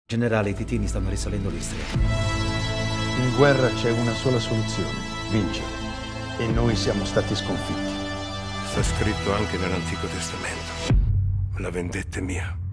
Generale, i titini stanno risalendo l'Istria. In guerra c'è una sola soluzione: vincere. E noi siamo stati sconfitti. Sta scritto anche nell'Antico Testamento. La vendetta è mia.